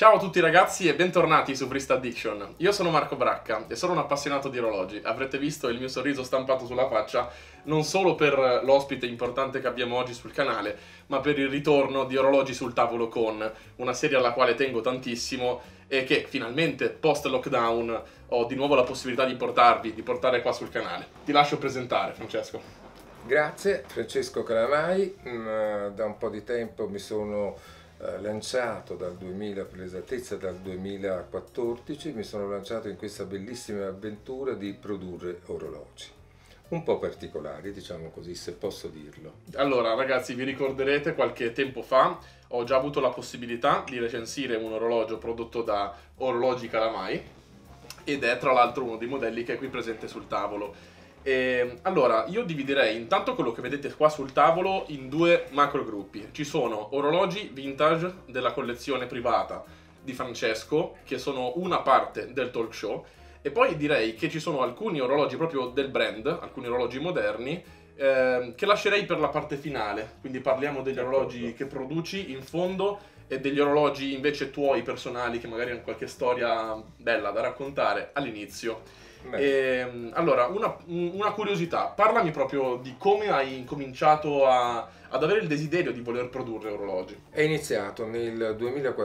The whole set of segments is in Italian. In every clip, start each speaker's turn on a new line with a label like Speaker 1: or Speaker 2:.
Speaker 1: Ciao a tutti ragazzi e bentornati su Wrist Addiction. Io sono Marco Bracca e sono un appassionato di orologi. Avrete visto il mio sorriso stampato sulla faccia non solo per l'ospite importante che abbiamo oggi sul canale, ma per il ritorno di Orologi sul tavolo con, una serie alla quale tengo tantissimo e che finalmente post lockdown ho di nuovo la possibilità di portare qua sul canale. Ti lascio presentare, Francesco.
Speaker 2: Grazie, Francesco Calamai. Da un po' di tempo mi sono lanciato dal 2000, per l'esattezza dal 2014, mi sono lanciato in questa bellissima avventura di produrre orologi. Un po' particolari, diciamo così, se posso dirlo.
Speaker 1: Allora ragazzi, vi ricorderete qualche tempo fa ho già avuto la possibilità di recensire un orologio prodotto da Orologi Calamai ed è tra l'altro uno dei modelli che è qui presente sul tavolo. Allora, io dividerei intanto quello che vedete qua sul tavolo in due macro gruppi. Ci sono orologi vintage della collezione privata di Francesco, che sono una parte del talk show, e poi direi che ci sono alcuni orologi proprio del brand, alcuni orologi moderni, che lascerei per la parte finale. Quindi parliamo degli orologi che produci in fondo e degli orologi invece tuoi personali che magari hanno qualche storia bella da raccontare all'inizio. Allora, una curiosità, parlami proprio di come hai incominciato ad avere il desiderio di voler produrre orologi.
Speaker 2: È iniziato nel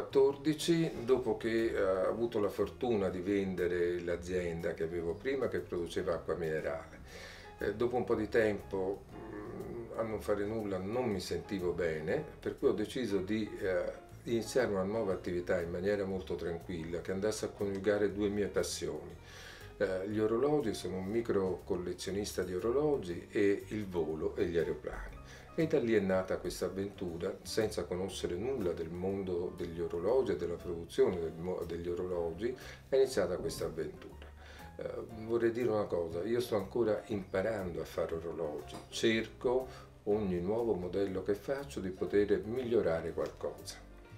Speaker 2: 2014, dopo che ho avuto la fortuna di vendere l'azienda che avevo prima, che produceva acqua minerale. Dopo un po' di tempo, a non fare nulla, non mi sentivo bene, per cui ho deciso di iniziare una nuova attività in maniera molto tranquilla, che andasse a coniugare due mie passioni. Gli orologi, sono un micro collezionista di orologi, e il volo e gli aeroplani. E da lì è nata questa avventura, senza conoscere nulla del mondo degli orologi e della produzione degli orologi, è iniziata questa avventura. Vorrei dire una cosa, io sto ancora imparando a fare orologi, cerco ogni nuovo modello che faccio di poter migliorare qualcosa.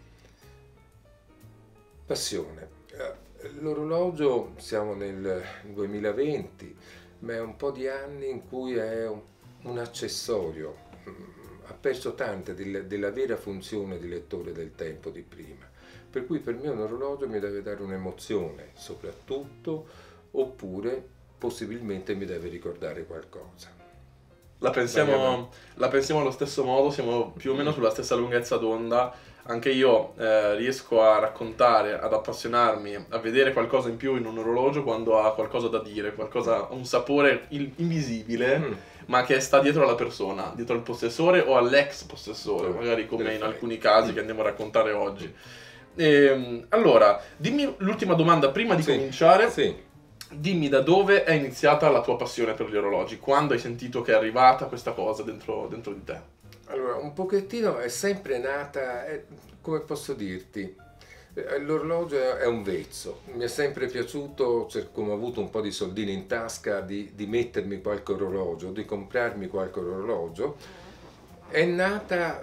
Speaker 2: Passione. L'orologio, siamo nel 2020, ma è un po' di anni in cui è un accessorio, ha perso tante della vera funzione di lettore del tempo di prima, per cui per me un orologio mi deve dare un'emozione soprattutto, oppure possibilmente mi deve ricordare qualcosa.
Speaker 1: La pensiamo allo stesso modo, siamo più o meno sulla stessa lunghezza d'onda. Anche io riesco a raccontare, ad appassionarmi, a vedere qualcosa in più in un orologio quando ha qualcosa da dire, un sapore invisibile, ma che sta dietro alla persona, dietro al possessore o all'ex possessore, magari come in alcuni casi che andiamo a raccontare oggi. Allora, dimmi l'ultima domanda prima di cominciare.
Speaker 2: Sì.
Speaker 1: Dimmi da dove è iniziata la tua passione per gli orologi, quando hai sentito che è arrivata questa cosa dentro di te?
Speaker 2: Allora, un pochettino è sempre nata, come posso dirti, l'orologio è un vezzo, mi è sempre piaciuto, come ho avuto un po' di soldini in tasca, di mettermi qualche orologio, di comprarmi qualche orologio. È nata,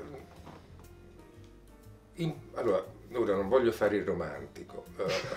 Speaker 2: allora, ora non voglio fare il romantico,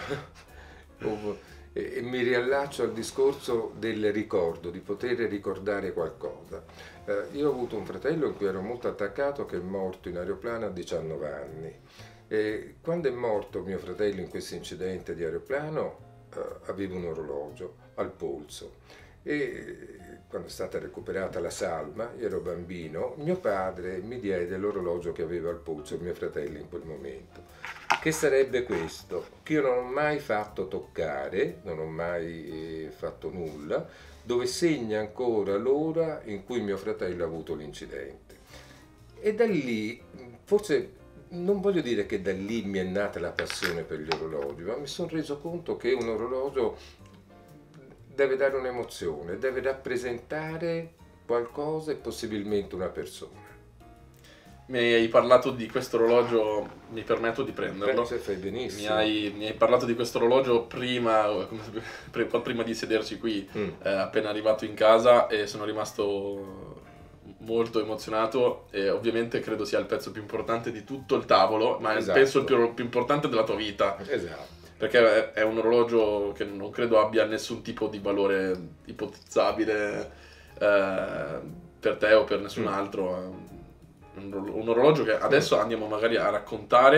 Speaker 2: e mi riallaccio al discorso del ricordo, di poter ricordare qualcosa. Io ho avuto un fratello in cui ero molto attaccato, che è morto in aeroplano a 19 anni. E quando è morto mio fratello in questo incidente di aeroplano, avevo un orologio al polso. E quando è stata recuperata la salma, io ero bambino, mio padre mi diede l'orologio che aveva al polso mio fratello in quel momento. Che sarebbe questo, che io non ho mai fatto toccare, non ho mai fatto nulla, dove segna ancora l'ora in cui mio fratello ha avuto l'incidente. E da lì, forse non voglio dire che da lì mi è nata la passione per gli orologi, ma mi sono reso conto che un orologio deve dare un'emozione, deve rappresentare qualcosa e possibilmente una persona.
Speaker 1: Mi hai parlato di questo orologio, mi permetto di prenderlo.
Speaker 2: Fai benissimo.
Speaker 1: Mi hai parlato di questo orologio prima di sederci qui, appena arrivato in casa, e sono rimasto molto emozionato, e ovviamente credo sia il pezzo più importante di tutto il tavolo, ma
Speaker 2: Esatto.
Speaker 1: penso il più importante della tua vita.
Speaker 2: Esatto.
Speaker 1: Perché è un orologio che non credo abbia nessun tipo di valore ipotizzabile per te o per nessun altro. Un orologio che adesso andiamo magari a raccontare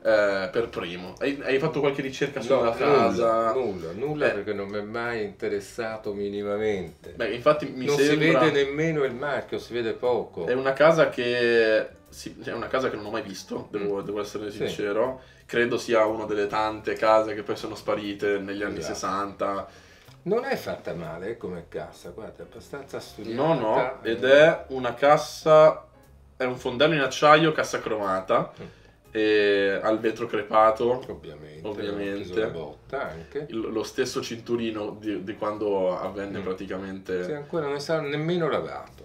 Speaker 1: per primo. Hai fatto qualche ricerca sulla
Speaker 2: No,
Speaker 1: casa?
Speaker 2: nulla perché non mi è mai interessato minimamente.
Speaker 1: Beh, infatti mi
Speaker 2: Non
Speaker 1: sembra...
Speaker 2: si vede nemmeno il marchio, si vede poco.
Speaker 1: È una casa che... è una casa che non ho mai visto, devo essere
Speaker 2: Sì.
Speaker 1: sincero. Credo sia una delle tante case che poi sono sparite negli anni
Speaker 2: Esatto.
Speaker 1: 60.
Speaker 2: Non è fatta male come cassa, guarda, è abbastanza studiata.
Speaker 1: No, ed è una cassa, è un fondello in acciaio, cassa cromata, e al vetro crepato,
Speaker 2: Ovviamente.
Speaker 1: ovviamente.
Speaker 2: Ho preso la botta anche.
Speaker 1: Lo stesso cinturino di quando avvenne praticamente.
Speaker 2: Sì, ancora non è stato nemmeno lavato.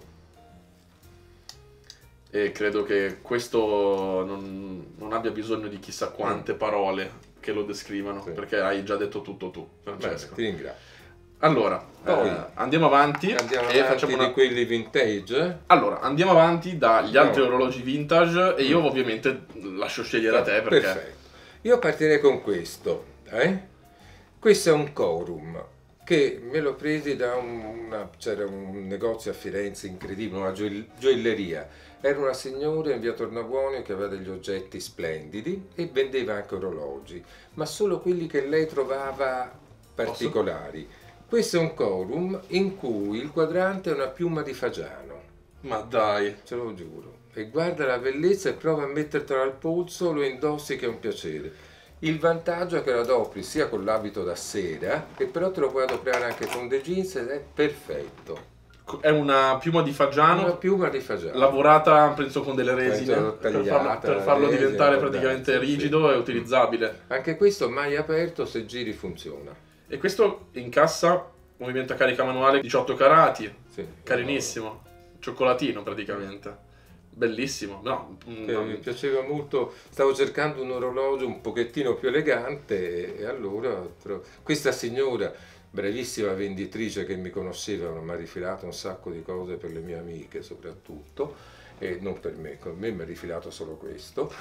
Speaker 1: E credo che questo non abbia bisogno di chissà quante parole che lo descrivano,
Speaker 2: Sì.
Speaker 1: perché hai già detto tutto tu, Francesco.
Speaker 2: Bene, ti ringrazio.
Speaker 1: Allora,
Speaker 2: Poi
Speaker 1: andiamo avanti
Speaker 2: Andiamo
Speaker 1: e
Speaker 2: avanti
Speaker 1: facciamo
Speaker 2: di quelli vintage.
Speaker 1: Allora, andiamo avanti dagli altri
Speaker 2: No.
Speaker 1: orologi vintage e io ovviamente lascio scegliere a te perché...
Speaker 2: Perfetto. Io partirei con questo. Questo è un Corum che me lo presi da c'era un negozio a Firenze incredibile, una gioielleria. Era una signora in via Tornabuoni che aveva degli oggetti splendidi e vendeva anche orologi, ma solo quelli che lei trovava particolari. Questo è un Corum in cui il quadrante è una piuma di fagiano.
Speaker 1: Ma dai,
Speaker 2: Ce lo giuro. E guarda la bellezza e prova a mettertelo al polso, lo indossi che è un piacere. Il vantaggio è che lo adopri sia con l'abito da sera, che però te lo puoi adoperare anche con dei jeans ed è perfetto.
Speaker 1: è una piuma di
Speaker 2: Una
Speaker 1: fagiano
Speaker 2: piuma di fagiano.
Speaker 1: lavorata, penso, con delle resine
Speaker 2: Penso tagliata,
Speaker 1: per farlo
Speaker 2: resina,
Speaker 1: diventare
Speaker 2: guardate,
Speaker 1: praticamente
Speaker 2: sì.
Speaker 1: rigido e utilizzabile.
Speaker 2: Anche questo mai aperto, se giri funziona.
Speaker 1: E questo in cassa, movimento a carica manuale 18 carati,
Speaker 2: Sì.
Speaker 1: carinissimo, cioccolatino praticamente. Bellissimo, no?
Speaker 2: Che mi piaceva molto, stavo cercando un orologio un pochettino più elegante e allora questa signora, bravissima venditrice che mi conosceva, mi ha rifilato un sacco di cose per le mie amiche soprattutto, e non per me, con me mi ha rifilato solo questo.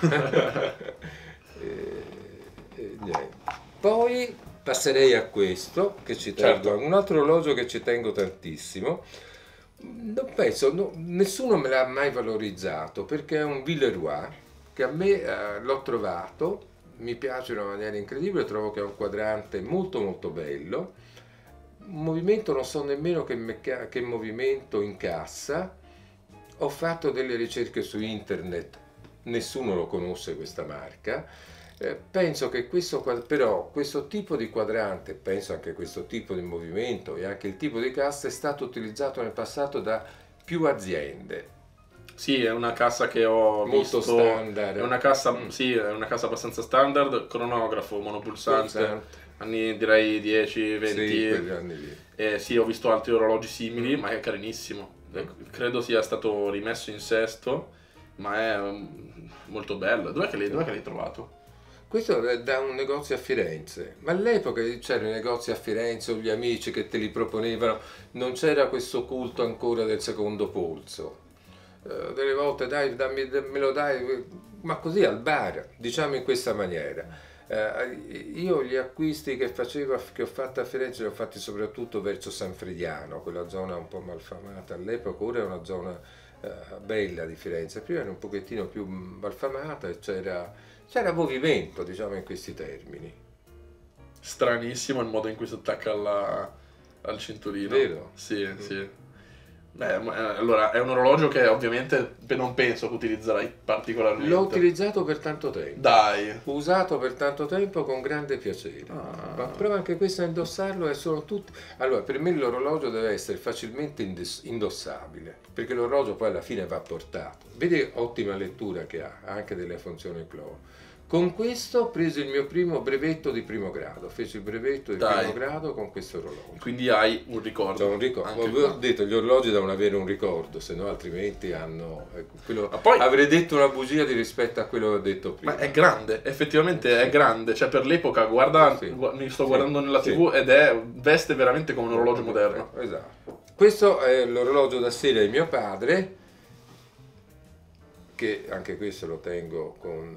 Speaker 2: E niente. Poi passerei a questo, che ci tengo,
Speaker 1: Certo.
Speaker 2: un altro orologio che ci tengo tantissimo. Non penso, nessuno me l'ha mai valorizzato perché è un Villeroy che a me l'ho trovato, mi piace in una maniera incredibile, trovo che è un quadrante molto molto bello, un movimento non so nemmeno che movimento incassa, ho fatto delle ricerche su internet, nessuno lo conosce questa marca. Penso che questo tipo di quadrante, penso anche questo tipo di movimento e anche il tipo di cassa è stato utilizzato nel passato da più aziende.
Speaker 1: Sì, è una cassa che ho
Speaker 2: Molto
Speaker 1: visto,
Speaker 2: standard.
Speaker 1: è una cassa, sì, è una cassa abbastanza standard, cronografo, monopulsante, anni direi 10, 20.
Speaker 2: Sì, quegli anni lì.
Speaker 1: Sì, ho visto altri orologi simili, ma è carinissimo. Credo sia stato rimesso in sesto, ma è molto bello. Dov'è che l'hai trovato?
Speaker 2: Questo è da un negozio a Firenze, ma all'epoca c'erano i negozi a Firenze o gli amici che te li proponevano, non c'era questo culto ancora del secondo polso. Delle volte dai, me lo dai, ma così al bar, diciamo in questa maniera. Io gli acquisti che ho fatto a Firenze li ho fatti soprattutto verso San Frediano, quella zona un po' malfamata all'epoca, ora è una zona bella di Firenze, prima era un pochettino più malfamata e c'era movimento, diciamo in questi termini.
Speaker 1: Stranissimo il modo in cui si attacca al cinturino.
Speaker 2: Vero?
Speaker 1: Sì, sì. Beh, allora, è un orologio che ovviamente non penso che utilizzerai particolarmente.
Speaker 2: L'ho utilizzato per tanto tempo.
Speaker 1: Dai.
Speaker 2: Usato per tanto tempo con grande piacere. Ma prova anche questo a indossarlo e sono tutti. Allora, per me l'orologio deve essere facilmente indossabile, perché l'orologio poi alla fine va portato. Vedi, ottima lettura che ha anche delle funzioni cloro. Con questo ho preso il mio primo brevetto di primo grado, feci il brevetto di primo grado con questo orologio.
Speaker 1: Quindi hai un ricordo.
Speaker 2: Ho un ricordo. Ho detto gli orologi devono avere un ricordo, se no altrimenti hanno. Avrei detto una bugia di rispetto a quello che ho detto prima.
Speaker 1: Ma è grande, effettivamente è grande, cioè per l'epoca, guarda, mi sto guardando nella TV ed veste veramente come un orologio moderno.
Speaker 2: Esatto. Questo è l'orologio da sera di mio padre, che anche questo lo tengo con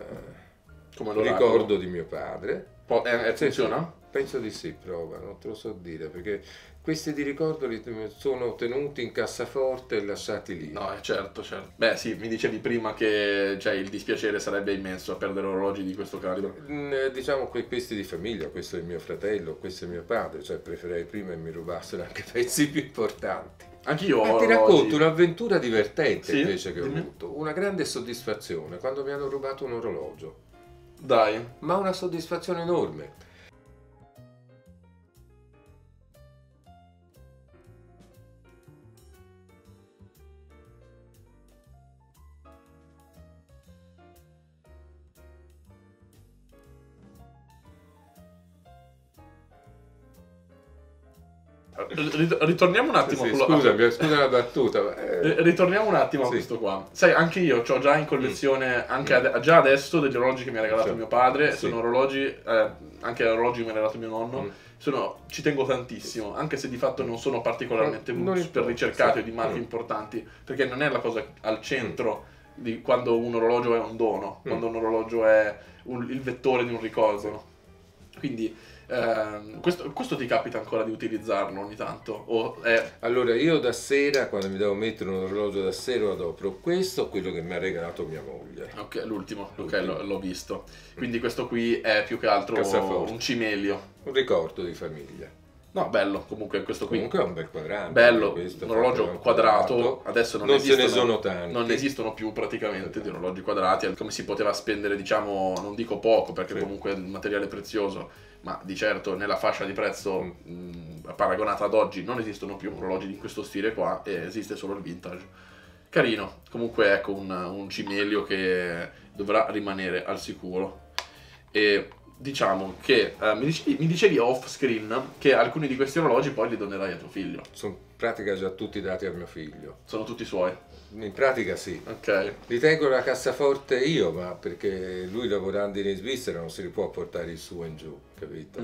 Speaker 2: ricordo di mio padre.
Speaker 1: Funziona?
Speaker 2: Penso di sì, prova, non te lo so dire, perché Questi di ricordo sono tenuti in cassaforte e lasciati lì.
Speaker 1: No, certo, certo. Beh, sì, mi dicevi prima che cioè, il dispiacere sarebbe immenso a perdere orologi di questo calibro.
Speaker 2: Diciamo che questi di famiglia, questo è mio fratello, questo è mio padre, cioè preferirei prima che mi rubassero anche pezzi più importanti.
Speaker 1: Anch'io ho
Speaker 2: Ti
Speaker 1: orologi.
Speaker 2: racconto un'avventura divertente
Speaker 1: Sì?
Speaker 2: invece che ho
Speaker 1: Dimmi.
Speaker 2: avuto. Una grande soddisfazione quando mi hanno rubato un orologio,
Speaker 1: Dai.
Speaker 2: ma una soddisfazione enorme.
Speaker 1: Ritorniamo un attimo
Speaker 2: Sì,
Speaker 1: quello-
Speaker 2: scusa la battuta.
Speaker 1: Ritorniamo un attimo a
Speaker 2: Sì.
Speaker 1: questo qua. Sai, anche io ho già in collezione, già adesso, degli orologi che mi ha regalato
Speaker 2: Sì.
Speaker 1: mio padre.
Speaker 2: Sì.
Speaker 1: Sono orologi, anche orologi che mi ha regalato mio nonno. Ci tengo tantissimo, anche se di fatto non sono particolarmente
Speaker 2: Non
Speaker 1: super
Speaker 2: importa,
Speaker 1: ricercati
Speaker 2: sì.
Speaker 1: o di marche importanti, perché non è la cosa al centro di quando un orologio è un dono, quando un orologio è il vettore di un ricordo. No? Quindi questo ti capita ancora di utilizzarlo ogni tanto? O è...
Speaker 2: Allora, io da sera, quando mi devo mettere un orologio da sera, adopero questo, quello che mi ha regalato mia moglie.
Speaker 1: Ok, l'ultimo, ok, l'ho visto. Quindi questo qui è più che altro
Speaker 2: Cassaforte.
Speaker 1: un cimelio.
Speaker 2: Un ricordo di famiglia.
Speaker 1: No, bello, comunque questo qui.
Speaker 2: Comunque è un bel quadrante.
Speaker 1: Bello,
Speaker 2: questo
Speaker 1: un orologio
Speaker 2: fatto
Speaker 1: quadrato, adesso non
Speaker 2: se
Speaker 1: esistono,
Speaker 2: ne sono tanti.
Speaker 1: non esistono più praticamente di orologi quadrati, come si poteva spendere, diciamo, non dico poco perché
Speaker 2: Sì.
Speaker 1: comunque è un materiale prezioso, ma di certo nella fascia di prezzo paragonata ad oggi non esistono più orologi di questo stile qua e esiste solo il vintage. Carino, comunque ecco un cimelio che dovrà rimanere al sicuro. E diciamo che mi dicevi off screen che alcuni di questi orologi poi li donerai a tuo figlio.
Speaker 2: Sono in pratica già tutti dati a mio figlio.
Speaker 1: Sono tutti suoi.
Speaker 2: In pratica sì.
Speaker 1: Ok.
Speaker 2: Li tengo la cassaforte io, ma perché lui lavorando in Svizzera non si li può portare il suo in giù, capito?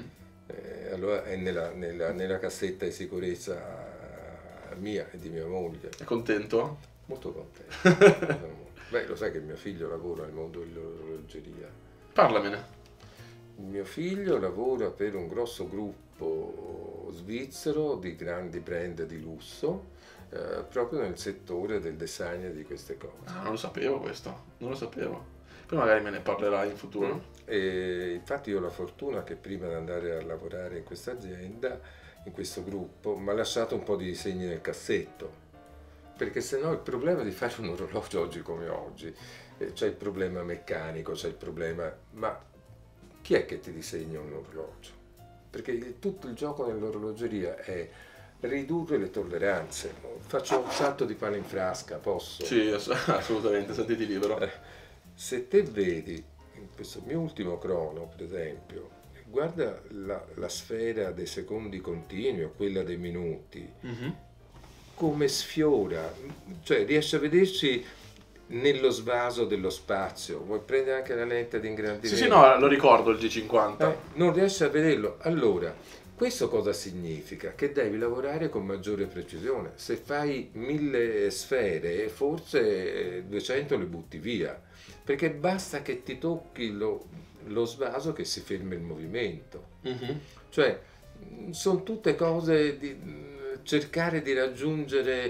Speaker 2: Allora è nella cassetta di sicurezza mia e di mia moglie.
Speaker 1: È contento?
Speaker 2: Molto contento. Beh, lo sai che mio figlio lavora nel mondo dell'orologeria.
Speaker 1: Parlamene.
Speaker 2: Mio figlio lavora per un grosso gruppo svizzero di grandi brand di lusso, proprio nel settore del design e di queste cose.
Speaker 1: Ah, non lo sapevo questo, non lo sapevo. Poi magari me ne parlerai in futuro.
Speaker 2: E infatti io ho la fortuna che prima di andare a lavorare in questa azienda, in questo gruppo, mi ha lasciato un po' di disegni nel cassetto. Perché sennò il problema di fare un orologio oggi come oggi, c'è il problema meccanico, c'è il problema... Ma chi è che ti disegna un orologio? Perché tutto il gioco nell'orologeria è ridurre le tolleranze. Faccio un salto di pane in frasca, posso?
Speaker 1: Sì, assolutamente, sentiti libero.
Speaker 2: Se te vedi, in questo mio ultimo crono, per esempio, guarda la sfera dei secondi continui o quella dei minuti, come sfiora, cioè riesce a vederci nello svaso dello spazio. Vuoi prendere anche la lente di ingrandimento?
Speaker 1: Sì, no, lo ricordo il G50.
Speaker 2: Non riesci a vederlo. Allora, questo cosa significa? Che devi lavorare con maggiore precisione. Se fai 1000 sfere, forse 200 le butti via, perché basta che ti tocchi lo svaso che si ferma il movimento. Cioè, sono tutte cose di cercare di raggiungere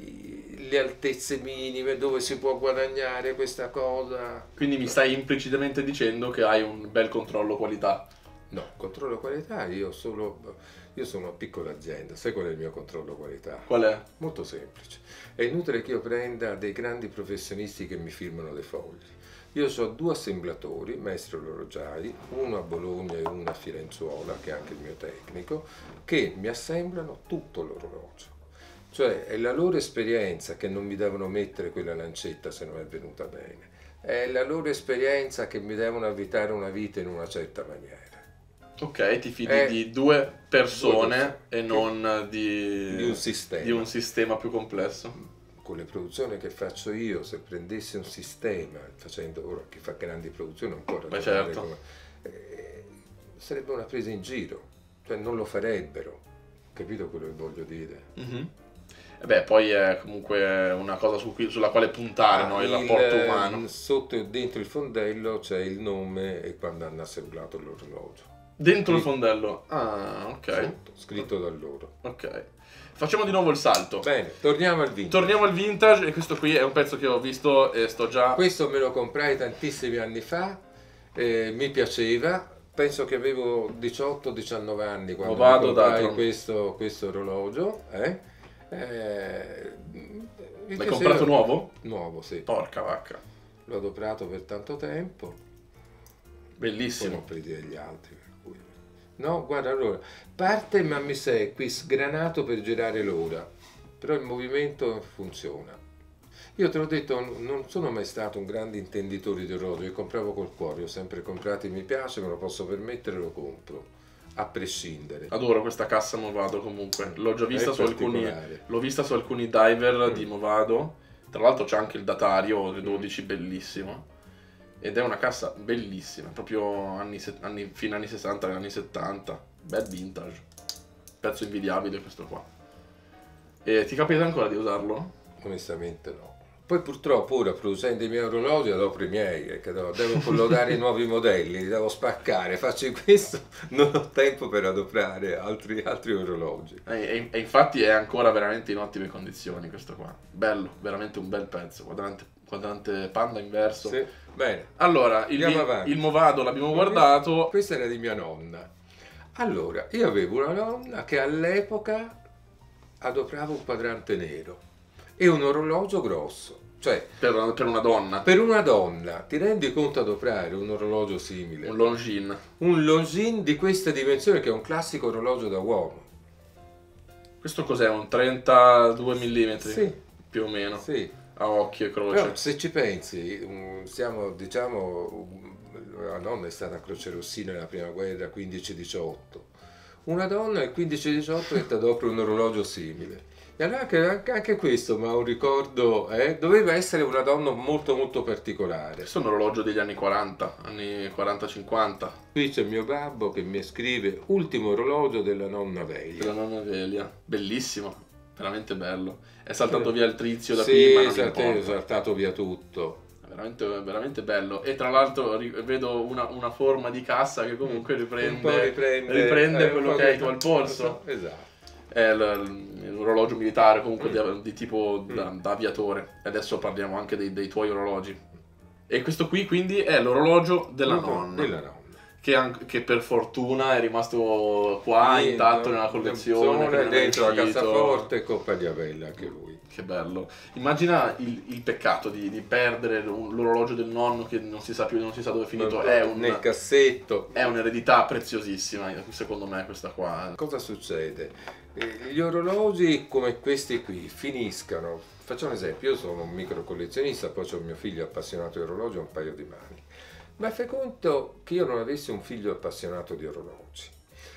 Speaker 2: le altezze minime dove si può guadagnare questa cosa.
Speaker 1: Quindi mi stai implicitamente dicendo che hai un bel controllo qualità.
Speaker 2: No, controllo qualità, io sono una piccola azienda, sai qual è il mio controllo qualità?
Speaker 1: Qual è?
Speaker 2: Molto semplice, è inutile che io prenda dei grandi professionisti che mi firmano le foglie. Io ho 2 assemblatori, maestri orologiai, uno a Bologna e uno a Firenzuola, che è anche il mio tecnico, che mi assemblano tutto l'orologio. Cioè è la loro esperienza che non mi devono mettere quella lancetta se non è venuta bene, è la loro esperienza che mi devono avvitare una vita in una certa maniera.
Speaker 1: Ok, ti fidi di 2 persone e non
Speaker 2: di un sistema.
Speaker 1: Di un sistema più complesso.
Speaker 2: Con le produzioni che faccio io, se prendessi un sistema, facendo ora chi fa grandi produzioni non può ragionare
Speaker 1: certo.
Speaker 2: Sarebbe una presa in giro, cioè non lo farebbero, capito quello che voglio dire?
Speaker 1: E beh, poi è comunque una cosa sulla quale puntare, no? Il rapporto umano.
Speaker 2: Sotto e dentro il fondello c'è il nome e quando hanno assemblato l'orologio.
Speaker 1: Dentro il fondello. Ah, ok.
Speaker 2: Sotto, scritto da loro.
Speaker 1: Ok. Facciamo di nuovo il salto.
Speaker 2: Bene, torniamo al vintage.
Speaker 1: Torniamo al vintage e questo qui è un pezzo che ho visto e sto già...
Speaker 2: Questo me lo comprai tantissimi anni fa, mi piaceva, penso che avevo 18-19 anni quando
Speaker 1: Movado
Speaker 2: comprai
Speaker 1: Datron.
Speaker 2: questo orologio. Mi
Speaker 1: L'hai
Speaker 2: piaceva.
Speaker 1: comprato nuovo?
Speaker 2: Nuovo, sì.
Speaker 1: Porca vacca.
Speaker 2: L'ho adoperato per tanto tempo, poi
Speaker 1: Bellissimo.
Speaker 2: ne ho presi degli altri. Per cui... No, guarda, allora, parte ma mi sei qui sgranato per girare l'ora, però il movimento funziona. Io te l'ho detto, non sono mai stato un grande intenditore di orologi, compravo col cuore, ho sempre comprati, mi piace, me lo posso permettere, lo compro, a prescindere.
Speaker 1: Adoro questa cassa Movado comunque. L'ho già vista
Speaker 2: È
Speaker 1: su alcuni...
Speaker 2: particolare.
Speaker 1: L'ho vista su alcuni diver di Movado. Tra l'altro c'è anche il datario, il 12, bellissimo. Ed è una cassa bellissima, proprio fine anni 60, anni 70. Bel vintage. Pezzo invidiabile questo qua. E ti capita ancora di usarlo?
Speaker 2: Onestamente no. Poi purtroppo ora producendo i miei orologi adopero i miei, perché devo collocare i nuovi modelli, li devo spaccare, faccio questo, non ho tempo per adoperare altri orologi.
Speaker 1: E infatti è ancora veramente in ottime condizioni questo qua. Bello, veramente un bel pezzo. Quadrante panda inverso.
Speaker 2: Sì. Bene.
Speaker 1: Allora,
Speaker 2: Andiamo avanti.
Speaker 1: il Movado l'abbiamo guardato.
Speaker 2: Questa era di mia nonna. Allora, io avevo una nonna che all'epoca adoperava un quadrante nero e un orologio grosso. Cioè,
Speaker 1: Per una donna.
Speaker 2: per una donna, ti rendi conto adoperare un orologio simile?
Speaker 1: Un Longines.
Speaker 2: Un Longines di questa dimensione che è un classico orologio da uomo.
Speaker 1: Questo cos'è? Un 32 mm?
Speaker 2: Sì.
Speaker 1: Più o meno.
Speaker 2: Sì.
Speaker 1: A occhio e croce.
Speaker 2: Però se ci pensi, la nonna è stata a Croce Rossina nella prima guerra 15-18. Una donna nel 15-18 che ti adopera un orologio simile. E allora anche questo, ma un ricordo, doveva essere una donna molto molto particolare.
Speaker 1: Questo è un orologio degli anni 40, anni 40-50.
Speaker 2: Qui c'è mio babbo che mi scrive ultimo orologio della nonna Velia.
Speaker 1: Della nonna Velia. Bellissimo, veramente bello. È saltato via il trizio da
Speaker 2: Sì,
Speaker 1: prima, non
Speaker 2: è
Speaker 1: importa.
Speaker 2: saltato via tutto.
Speaker 1: Veramente, veramente bello. E tra l'altro vedo una forma di cassa che comunque
Speaker 2: Un po'
Speaker 1: riprende quello che hai tu al polso.
Speaker 2: Esatto.
Speaker 1: È l'orologio militare comunque di tipo da aviatore. E adesso parliamo anche dei tuoi orologi. E questo qui quindi è l'orologio della nonna.
Speaker 2: Della nonna.
Speaker 1: Che per fortuna è rimasto qua intatto nella collezione. che non è
Speaker 2: Dentro la
Speaker 1: uscito.
Speaker 2: cassaforte e Coppa di Avella anche lui.
Speaker 1: Che bello. Immagina il peccato di perdere l'orologio del nonno che non si sa più, non si sa dove è finito.
Speaker 2: Nel cassetto.
Speaker 1: È un'eredità preziosissima, secondo me, questa qua.
Speaker 2: Cosa succede? Gli orologi come questi qui finiscano. Facciamo un esempio, io sono un micro collezionista, poi c'ho mio figlio appassionato di orologi, un paio di mani. Ma fai conto che io non avessi un figlio appassionato di orologi.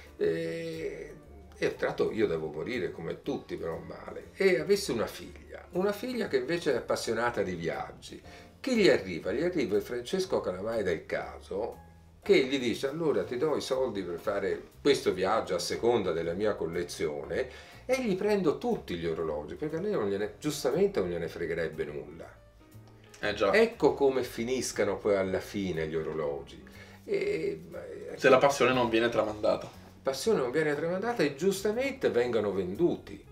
Speaker 2: E tratto io devo morire come tutti, però male. E avessi una figlia che invece è appassionata di viaggi. Chi gli arriva? Gli arriva il Francesco Calamai del caso, che gli dice allora ti do i soldi per fare questo viaggio a seconda della mia collezione e gli prendo tutti gli orologi, perché a lei giustamente non gliene fregherebbe nulla.
Speaker 1: Già.
Speaker 2: Ecco come finiscano poi alla fine gli orologi.
Speaker 1: Se la passione non viene tramandata.
Speaker 2: Passione non viene tramandata e giustamente vengono venduti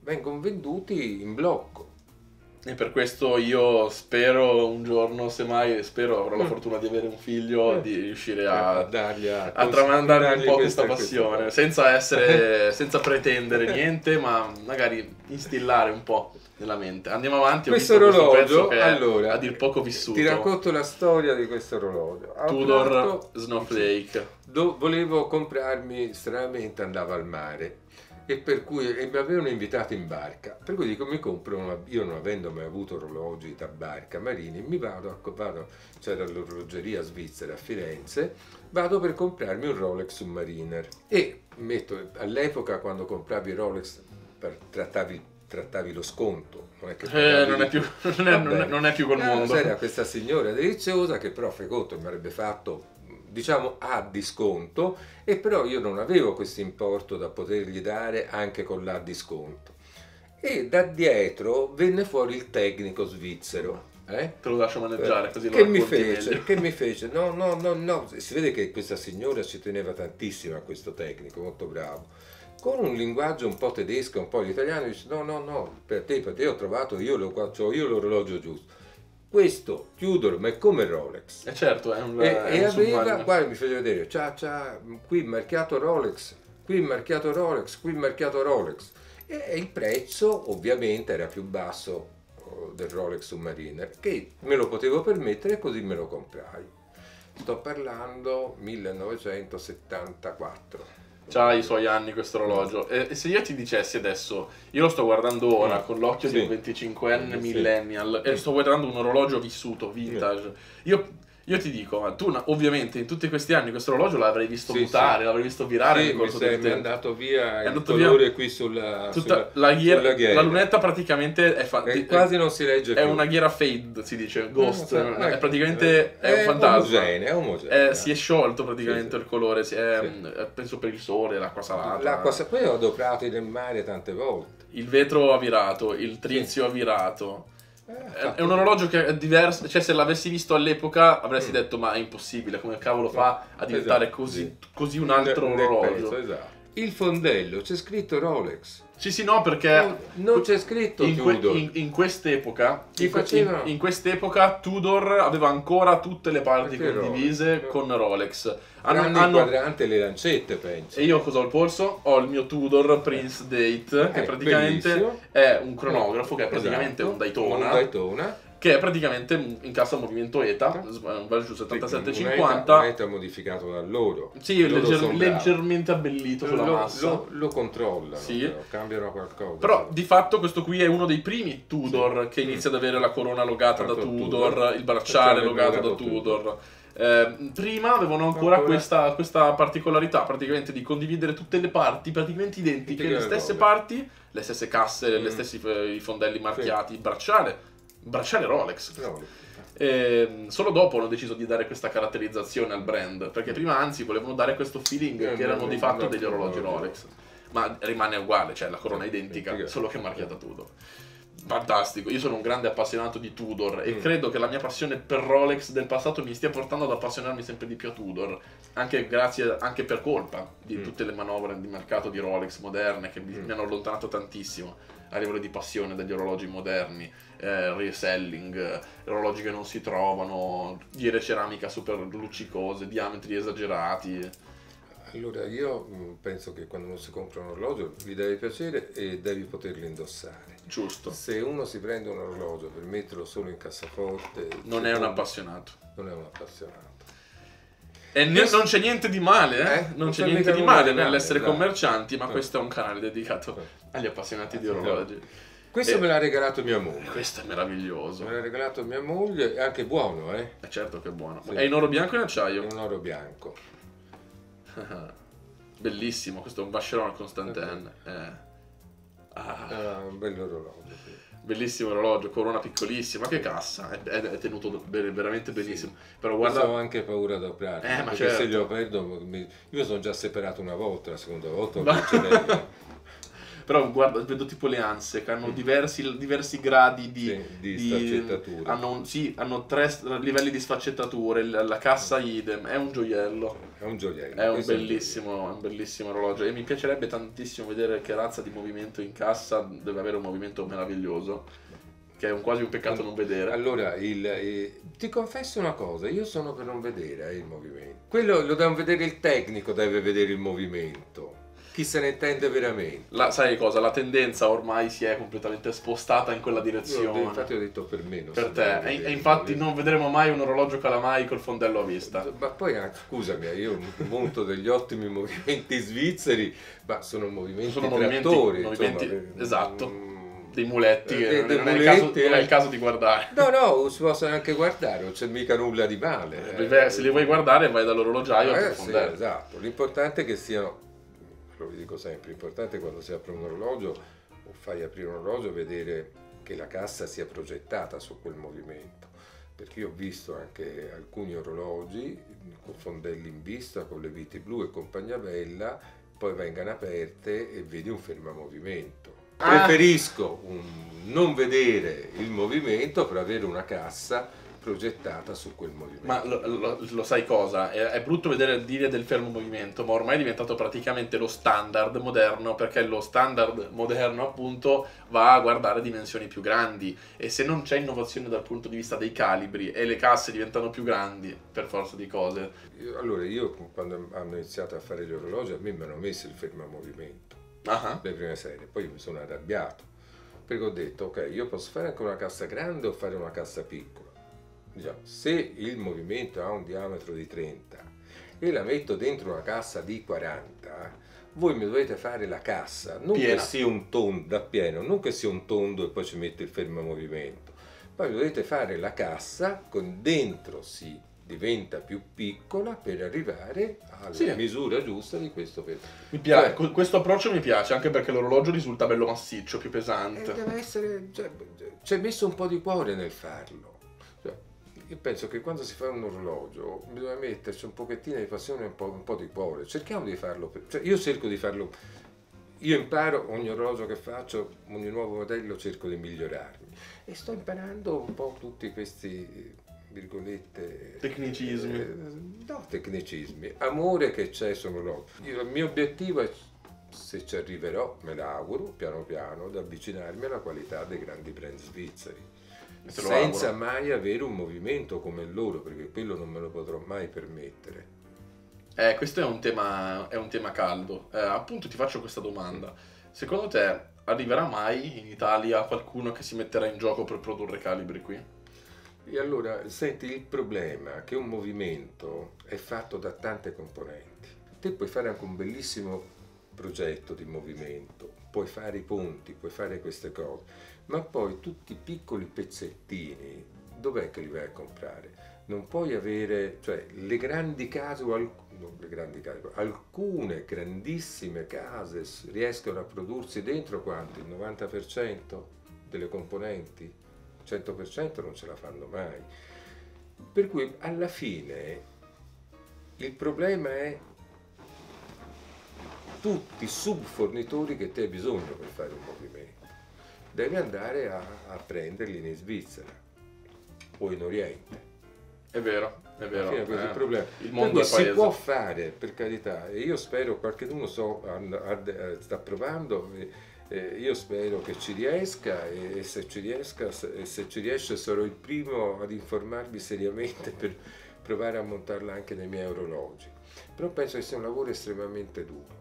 Speaker 2: in blocco.
Speaker 1: E per questo io spero un giorno, semmai avrò la fortuna di avere un figlio, di riuscire a tramandargli un po' questa passione, senza pretendere niente, ma magari instillare un po' nella mente. Andiamo avanti.
Speaker 2: Questo orologio,
Speaker 1: pezzo che
Speaker 2: allora,
Speaker 1: è a dir poco vissuto.
Speaker 2: Ti racconto la storia di questo orologio.
Speaker 1: Tudor Snowflake.
Speaker 2: Volevo comprarmi, stranamente andavo al mare e mi avevano invitato in barca, per cui dico mi compro io non avendo mai avuto orologi da barca marini, c'era l'orologeria svizzera a Firenze, vado per comprarmi un Rolex Submariner e all'epoca quando compravi il Rolex trattavi lo sconto, non è che
Speaker 1: non è più col mondo.
Speaker 2: C'era questa signora deliziosa che però conto mi avrebbe fatto diciamo a disconto e però io non avevo questo importo da potergli dare anche con la disconto e da dietro venne fuori il tecnico svizzero
Speaker 1: Te lo lascio maneggiare così lo
Speaker 2: che mi
Speaker 1: racconti
Speaker 2: fece?
Speaker 1: meglio.
Speaker 2: Che mi fece? No, no, no, no. Si vede che questa signora ci teneva tantissimo a questo tecnico, molto bravo. Con un linguaggio un po' tedesco, un po' italiano, dice no, no, no, per te ho trovato, io l'orologio giusto. Questo Tudor, ma è come Rolex.
Speaker 1: Certo, è un
Speaker 2: Aveva,
Speaker 1: submarino.
Speaker 2: guarda, mi fece vedere, qui marchiato Rolex, qui marchiato Rolex, qui marchiato Rolex. E il prezzo ovviamente era più basso del Rolex Submariner, che me lo potevo permettere e così me lo comprai. Sto parlando 1974.
Speaker 1: C'ha i suoi anni questo orologio. E se io ti dicessi adesso, io lo sto guardando ora con l'occhio di un 25enne millennial e sto guardando un orologio vissuto, vintage. Io ti dico, ma tu ovviamente in tutti questi anni questo orologio l'avrei visto mutare, l'avrei visto virare nel corso del tempo.
Speaker 2: Mi è andato via il
Speaker 1: andato
Speaker 2: colore
Speaker 1: via
Speaker 2: qui sulla
Speaker 1: la
Speaker 2: ghiera.
Speaker 1: La lunetta praticamente è
Speaker 2: quasi non si legge più.
Speaker 1: È una ghiera fade, si dice, ghost. È praticamente è un fantasma.
Speaker 2: È omogenea.
Speaker 1: Si è sciolto praticamente il colore, penso per il sole, l'acqua salata.
Speaker 2: Poi ho adoprato nel mare tante volte.
Speaker 1: Il vetro ha virato, il trizio ha virato. È un orologio che è diverso, cioè se l'avessi visto all'epoca avresti detto ma è impossibile, come cavolo fa a diventare così un altro orologio.
Speaker 2: Esatto. Il fondello c'è scritto Rolex.
Speaker 1: Sì, no, perché
Speaker 2: non c'è scritto Tudor.
Speaker 1: In quest'epoca in quest'epoca Tudor aveva ancora tutte le parti condivise con Rolex.
Speaker 2: Hanno il quadrante e le lancette, penso.
Speaker 1: E io cosa ho al polso? Ho il mio Tudor Prince Date, che praticamente è un cronografo, che è praticamente un Daytona, che è praticamente incassa il movimento ETA, va giù 77-50.
Speaker 2: ETA modificato da loro.
Speaker 1: Sì, leggermente abbellito sulla massa.
Speaker 2: Lo controllano,
Speaker 1: sì.
Speaker 2: Cambiano qualcosa.
Speaker 1: Però di fatto questo qui è uno dei primi Tudor che inizia ad avere la corona logata da Tudor, il bracciale logato da Tudor. Prima avevano ancora questa particolarità praticamente di condividere tutte le parti praticamente identiche, le stesse parti, le stesse casse, le stessi i fondelli marchiati, il bracciale Rolex. Solo dopo hanno deciso di dare questa caratterizzazione al brand, perché prima anzi volevano dare questo feeling che erano di fatto degli orologi Rolex, ma rimane uguale, cioè la corona è identica, solo che è marchiata Tudor. Fantastico, io sono un grande appassionato di Tudor e credo che la mia passione per Rolex del passato mi stia portando ad appassionarmi sempre di più a Tudor, anche per colpa di tutte le manovre di mercato di Rolex moderne che mi hanno allontanato tantissimo a livello di passione dagli orologi moderni, reselling, orologi che non si trovano, ghiere ceramica super luccicose, diametri esagerati.
Speaker 2: Allora io penso che quando uno si compra un orologio gli deve piacere e devi poterlo indossare.
Speaker 1: Giusto.
Speaker 2: Se uno si prende un orologio per metterlo solo in cassaforte,
Speaker 1: non è un appassionato.
Speaker 2: Non è un appassionato.
Speaker 1: E non c'è niente di male, non c'è niente di male nell'essere commercianti, ma questo è un canale dedicato agli appassionati di orologi.
Speaker 2: Questo me l'ha regalato mia moglie.
Speaker 1: Questo è meraviglioso.
Speaker 2: Me l'ha regalato mia moglie, è anche buono,
Speaker 1: certo che è buono. Sì. È in oro bianco o in acciaio?
Speaker 2: È in oro bianco.
Speaker 1: Bellissimo, questo è un Vacheron Constantin.
Speaker 2: Un bel orologio, sì.
Speaker 1: Bellissimo orologio, corona piccolissima, che cassa, è tenuto veramente benissimo. Sì. Però guarda...
Speaker 2: Io ho anche paura da operare, perché certo. Se glielo perdo, io sono già separato una volta, la seconda volta
Speaker 1: Però guarda, vedo tipo le anse che hanno diversi gradi
Speaker 2: di sfaccettature.
Speaker 1: Hanno 3 livelli di sfaccettature, la cassa idem, è un gioiello.
Speaker 2: È un gioiello.
Speaker 1: È un bellissimo orologio e mi piacerebbe tantissimo vedere che razza di movimento in cassa, deve avere un movimento meraviglioso, che è quasi un peccato non vedere.
Speaker 2: Allora, ti confesso una cosa, io sono per non vedere il movimento. Quello lo deve vedere il tecnico, deve vedere il movimento. Chi se ne intende veramente.
Speaker 1: Sai cosa? La tendenza ormai si è completamente spostata in quella direzione.
Speaker 2: Infatti ho detto per me.
Speaker 1: Per te. E infatti non vedremo mai un orologio Calamai col fondello a vista.
Speaker 2: Ma poi, scusami, io monto degli ottimi movimenti svizzeri, ma sono movimenti trattori.
Speaker 1: Esatto. Dei muletti che non è il caso di guardare.
Speaker 2: No, si possono anche guardare, non c'è mica nulla di male.
Speaker 1: Se li vuoi guardare vai dall'orologiaio
Speaker 2: sì, esatto. L'importante è che siano... Lo dico sempre, l'importante è quando si apre un orologio o fai aprire un orologio vedere che la cassa sia progettata su quel movimento, perché io ho visto anche alcuni orologi con fondelli in vista, con le viti blu e compagnia bella, poi vengono aperte e vedi un fermamovimento. Preferisco un non vedere il movimento per avere una cassa progettata su quel movimento.
Speaker 1: Ma lo sai cosa? È brutto vedere dire del fermo movimento, ma ormai è diventato praticamente lo standard moderno, perché lo standard moderno appunto va a guardare dimensioni più grandi, e se non c'è innovazione dal punto di vista dei calibri e le casse diventano più grandi per forza di cose.
Speaker 2: Allora io quando hanno iniziato a fare gli orologi a me mi hanno messo il fermo a movimento, le prime serie, poi mi sono arrabbiato, perché ho detto ok, io posso fare anche una cassa grande o fare una cassa piccola. Diciamo, se il movimento ha un diametro di 30 e la metto dentro una cassa di 40, voi mi dovete fare la cassa, non
Speaker 1: piena,
Speaker 2: che sia un tondo da pieno, non che sia un tondo e poi ci metto il fermo movimento, poi dovete fare la cassa con dentro si diventa più piccola per arrivare alla misura giusta di questo peso.
Speaker 1: Mi piace, questo approccio mi piace, anche perché l'orologio risulta bello massiccio, più pesante.
Speaker 2: Deve essere, c'è messo un po' di cuore nel farlo. Io penso che quando si fa un orologio bisogna metterci un pochettino di passione e un po' di cuore. Cerchiamo di farlo, io cerco di farlo, io imparo ogni orologio che faccio, ogni nuovo modello cerco di migliorarmi e sto imparando un po' tutti questi, virgolette,
Speaker 1: tecnicismi.
Speaker 2: No, tecnicismi, amore che c'è sull'orologio. Il mio obiettivo è, se ci arriverò, me l'auguro, piano piano, ad avvicinarmi alla qualità dei grandi brand svizzeri. Senza mai avere un movimento come il loro, perché quello non me lo potrò mai permettere.
Speaker 1: Questo è un tema caldo. Appunto ti faccio questa domanda. Secondo te arriverà mai in Italia qualcuno che si metterà in gioco per produrre calibri qui?
Speaker 2: E allora, senti, il problema è che un movimento è fatto da tante componenti. Te puoi fare anche un bellissimo progetto di movimento, puoi fare i ponti, puoi fare queste cose, ma poi tutti i piccoli pezzettini, dov'è che li vai a comprare? Non puoi avere, cioè le grandi case alcune grandissime case riescono a prodursi dentro quanto? Il 90% delle componenti? Il 100% non ce la fanno mai. Per cui alla fine il problema è tutti i subfornitori che te hai bisogno per fare un movimento. Devi andare a prenderli in Svizzera o in Oriente.
Speaker 1: È vero, è vero.
Speaker 2: Questo è il problema.
Speaker 1: Il mondo
Speaker 2: si può fare, per carità, e io spero, qualcuno sta provando, io spero che ci riesca, e se ci riesce sarò il primo ad informarvi seriamente per provare a montarla anche nei miei orologi. Però penso che sia un lavoro estremamente duro.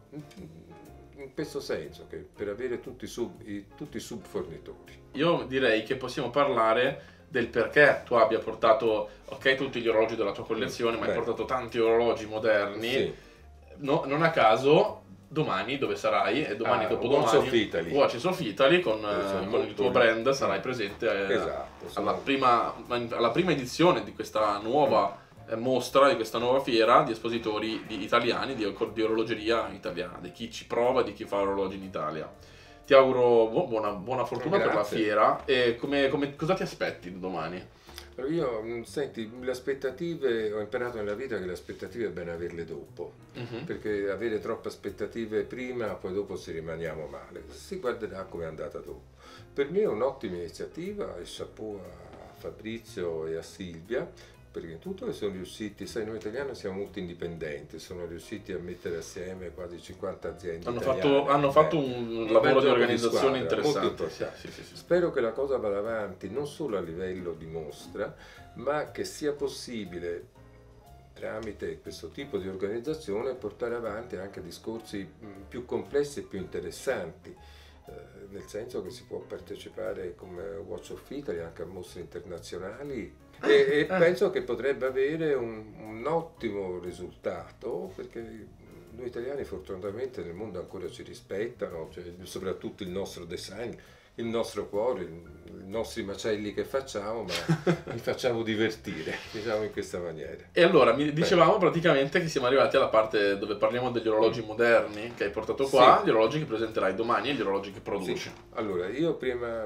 Speaker 2: In questo senso, che per avere tutti i subfornitori. Io
Speaker 1: direi che possiamo parlare del perché tu abbia portato, ok, tutti gli orologi della tua collezione, ma hai portato tanti orologi moderni.
Speaker 2: Sì.
Speaker 1: No, non a caso, domani dove sarai? E domani dopodomani Watches of Italy con il tuo brand sarai presente alla prima edizione di questa nuova mostra, di questa nuova fiera di espositori italiani di orologeria italiana, di chi ci prova, di chi fa orologi in Italia. Ti auguro buona fortuna per la fiera. E cosa ti aspetti domani?
Speaker 2: Io, senti, le aspettative, ho imparato nella vita che le aspettative è bene averle dopo, perché avere troppe aspettative prima, poi dopo ci rimaniamo male. Si guarderà come è andata dopo. Per me è un'ottima iniziativa, e chapeau a Fabrizio e a Silvia, perché in tutto sono riusciti, sai, noi italiani siamo molto indipendenti, sono riusciti a mettere assieme quasi 50 aziende
Speaker 1: hanno fatto un lavoro di organizzazione interessante.
Speaker 2: Sì. Spero che la cosa vada avanti non solo a livello di mostra, ma che sia possibile tramite questo tipo di organizzazione portare avanti anche discorsi più complessi e più interessanti, nel senso che si può partecipare come Watch of Italy anche a mostre internazionali. E penso che potrebbe avere un ottimo risultato, perché noi italiani fortunatamente nel mondo ancora ci rispettano, cioè, soprattutto il nostro design, il nostro cuore, i nostri macelli che facciamo, ma li facciamo divertire, diciamo in questa maniera.
Speaker 1: E allora, dicevamo praticamente che siamo arrivati alla parte dove parliamo degli orologi moderni che hai portato qua, gli orologi che presenterai domani e gli orologi che produci.
Speaker 2: Sì. Allora, io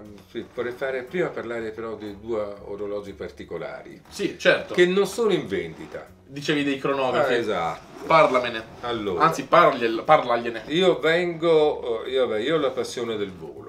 Speaker 2: vorrei prima parlare però di due orologi particolari.
Speaker 1: Sì, certo.
Speaker 2: Che non sono in vendita.
Speaker 1: Dicevi dei cronografi.
Speaker 2: Esatto.
Speaker 1: Parlamene.
Speaker 2: Allora,
Speaker 1: anzi, parlagliene.
Speaker 2: Io ho la passione del volo,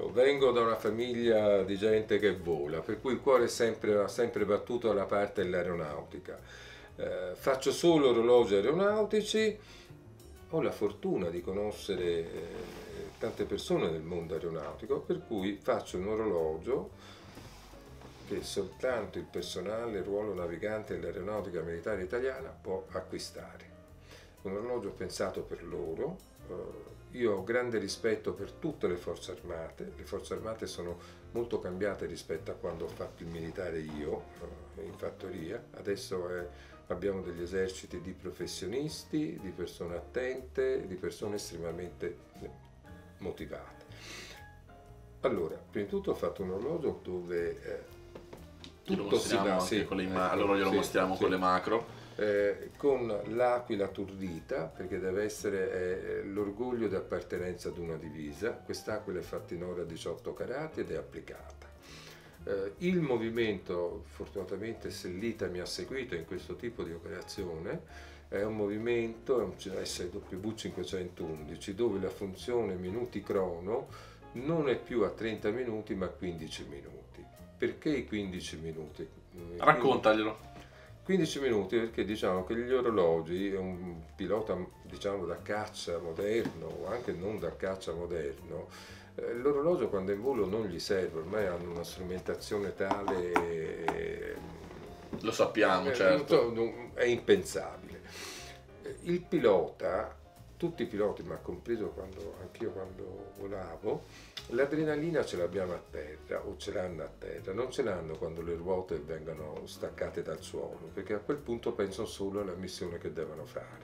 Speaker 2: vengo da una famiglia di gente che vola, per cui il cuore ha sempre battuto dalla parte dell'aeronautica. Faccio solo orologi aeronautici, ho la fortuna di conoscere tante persone nel mondo aeronautico, per cui faccio un orologio che soltanto il personale ruolo navigante dell'aeronautica militare italiana può acquistare. Un orologio pensato per loro. Io ho grande rispetto per tutte le forze armate sono molto cambiate rispetto a quando ho fatto il militare io in fattoria, adesso abbiamo degli eserciti di professionisti, di persone attente, di persone estremamente motivate. Allora, prima di tutto ho fatto un orologio dove
Speaker 1: tutto si va anche con le allora glielo mostriamo con le macro.
Speaker 2: Con l'aquila turdita, perché deve essere l'orgoglio di appartenenza ad una divisa. Quest'aquila è fatta in oro a 18 carati ed è applicata. Il movimento, fortunatamente Sellita mi ha seguito in questo tipo di operazione, è un movimento, è un SW 511, dove la funzione minuti crono non è più a 30 minuti ma a 15 minuti. Perché i 15 minuti?
Speaker 1: Raccontaglielo.
Speaker 2: 15 minuti perché diciamo che gli orologi, un pilota diciamo da caccia moderno o anche non da caccia moderno, l'orologio quando è in volo non gli serve, ormai hanno una strumentazione tale,
Speaker 1: lo sappiamo, certo,
Speaker 2: è impensabile. Il pilota, tutti i piloti, ma compreso anch'io quando volavo, l'adrenalina ce l'abbiamo a terra o ce l'hanno a terra, non ce l'hanno quando le ruote vengono staccate dal suolo, perché a quel punto pensano solo alla missione che devono fare.